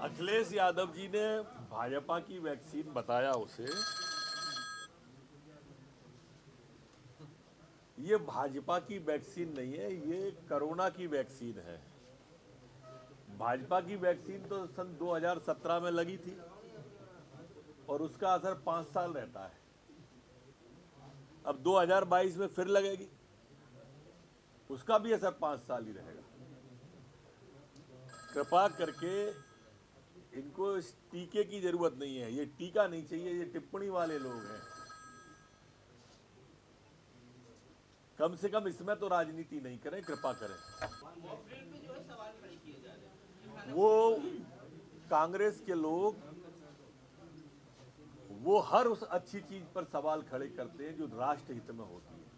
अखिलेश यादव जी ने भाजपा की वैक्सीन बताया उसे, ये भाजपा की वैक्सीन नहीं है, ये कोरोना की वैक्सीन है। भाजपा की वैक्सीन तो सन 2017 में लगी थी और उसका असर 5 साल रहता है। अब 2022 में फिर लगेगी, उसका भी असर 5 साल ही रहेगा। कृपा करके इनको इस टीके की जरूरत नहीं है, ये टीका नहीं चाहिए, ये टिप्पणी वाले लोग हैं। कम से कम इसमें तो राजनीति नहीं करें, कृपा करें। वो कांग्रेस के लोग वो हर उस अच्छी चीज पर सवाल खड़े करते हैं जो राष्ट्र हित में होती है।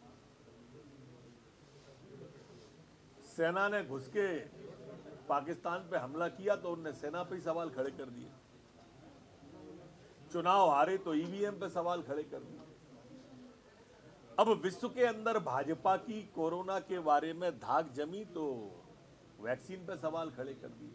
सेना ने घुस के पाकिस्तान पे हमला किया तो उनने सेना पे ही सवाल खड़े कर दिए। चुनाव हारे तो ईवीएम पे सवाल खड़े कर दिए। अब विश्व के अंदर भाजपा की कोरोना के बारे में धाक जमी तो वैक्सीन पे सवाल खड़े कर दिए।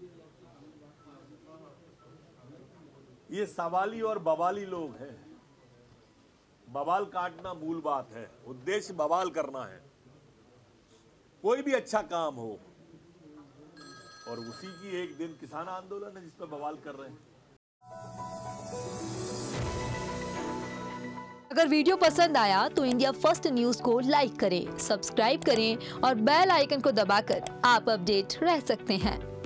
ये सवाली और बवाली लोग हैं। बवाल काटना मूल बात है, उद्देश्य बवाल करना है। कोई भी अच्छा काम हो और उसी की एक दिन किसान आंदोलन है जिस पर बवाल कर रहे हैं। अगर वीडियो पसंद आया तो इंडिया फर्स्ट न्यूज को लाइक करें, सब्सक्राइब करें और बेल आइकन को दबाकर आप अपडेट रह सकते हैं।